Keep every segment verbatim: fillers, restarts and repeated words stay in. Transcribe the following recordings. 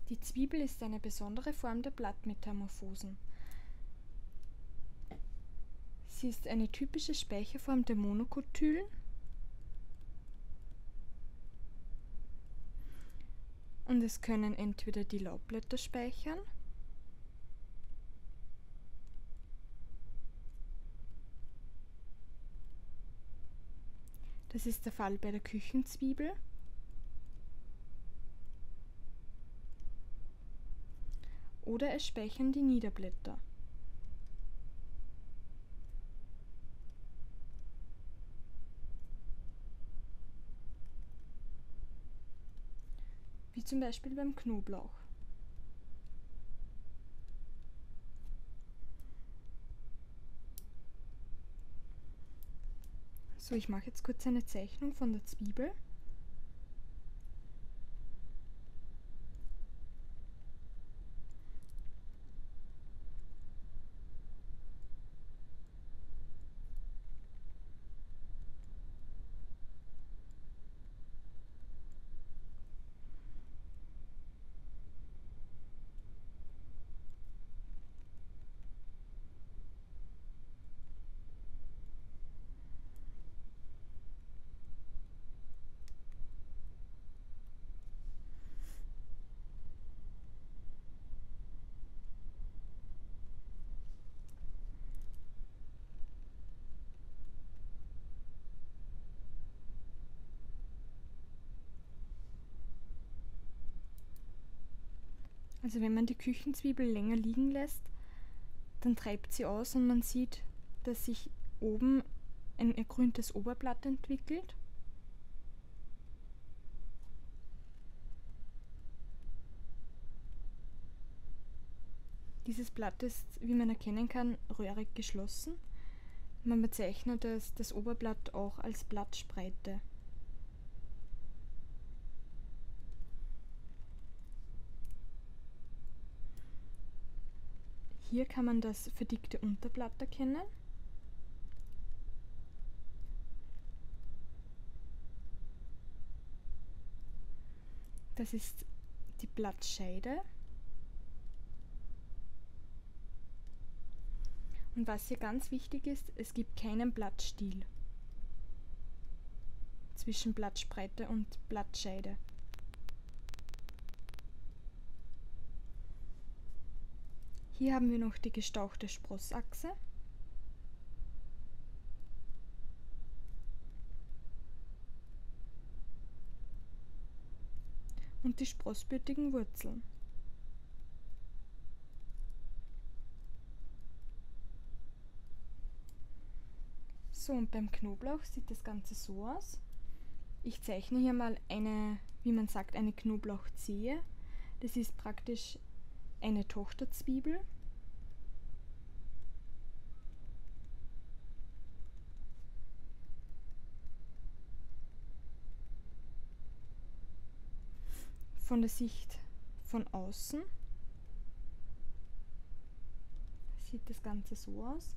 Die Zwiebel ist eine besondere Form der Blattmetamorphosen. Sie ist eine typische Speicherform der Monokotylen und es können entweder die Laubblätter speichern das ist der Fall bei der Küchenzwiebel oder es speichern die Niederblätter. Wie zum Beispiel beim Knoblauch. So, ich mache jetzt kurz eine Zeichnung von der Zwiebel. Also wenn man die Küchenzwiebel länger liegen lässt, dann treibt sie aus und man sieht, dass sich oben ein ergrüntes Oberblatt entwickelt. Dieses Blatt ist, wie man erkennen kann, röhrig geschlossen. Man bezeichnet das, das Oberblatt auch als Blattspreite. Hier kann man das verdickte Unterblatt erkennen. Das ist die Blattscheide. Und was hier ganz wichtig ist, es gibt keinen Blattstiel zwischen Blattspreite und Blattscheide. Hier haben wir noch die gestauchte Sprossachse. Und die sprossbürtigen Wurzeln. So, und beim Knoblauch sieht das Ganze so aus. Ich zeichne hier mal eine, wie man sagt, eine Knoblauchzehe. Das ist praktisch eine Tochterzwiebel. Von der Sicht von außen sieht das Ganze so aus.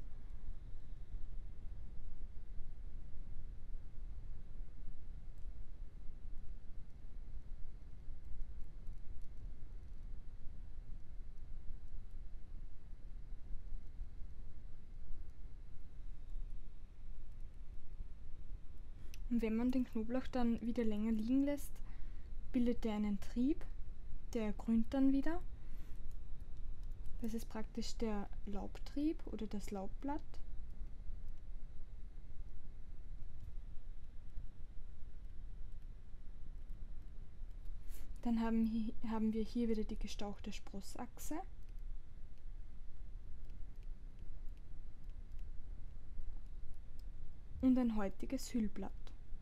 Und wenn man den Knoblauch dann wieder länger liegen lässt, bildet er einen Trieb, der grünt dann wieder. Das ist praktisch der Laubtrieb oder das Laubblatt. Dann haben, haben wir hier wieder die gestauchte Sprossachse. Und ein häutiges Hüllblatt.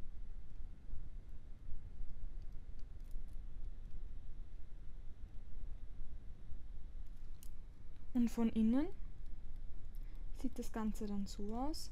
Und von innen sieht das Ganze dann so aus.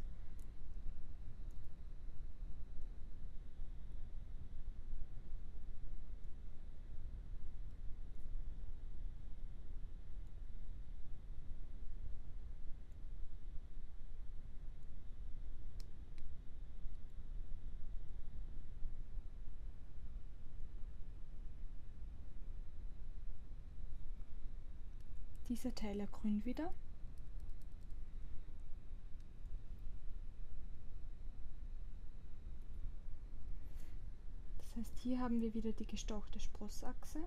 dieser Teil ergrünt wieder. Das heißt, hier haben wir wieder die gestauchte Sprossachse.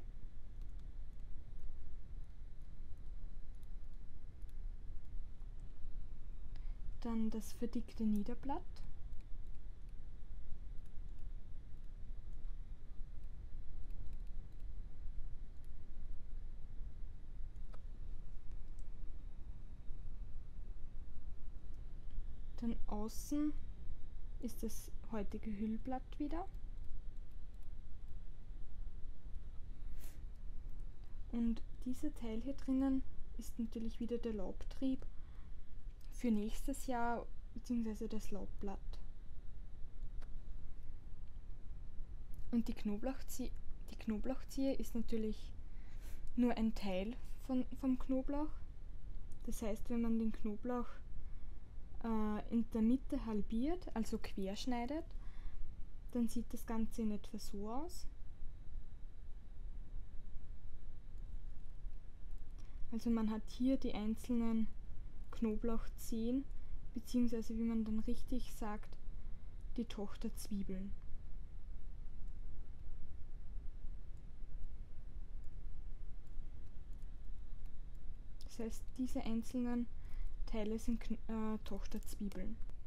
Dann das verdickte Niederblatt. Dann außen ist das heutige Hüllblatt wieder. Und dieser Teil hier drinnen ist natürlich wieder der Laubtrieb für nächstes Jahr bzw. das Laubblatt. Und die Knoblauchzie die Knoblauchziehe ist natürlich nur ein Teil von, vom Knoblauch. Das heißt, wenn man den Knoblauch äh, in der Mitte halbiert, also querschneidet, dann sieht das Ganze in etwa so aus. Also man hat hier die einzelnen Knoblauchzehen, beziehungsweise wie man dann richtig sagt, die Tochterzwiebeln. Das heißt, diese einzelnen Teile sind äh, Tochterzwiebeln.